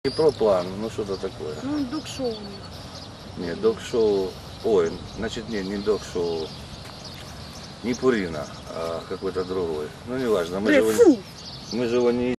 Не про план, ну что-то такое. Ну, док-шоу у них. Нет, док-шоу, ой, значит, не док-шоу, не Пурина, а какой-то другой. Ну, неважно, мы же его не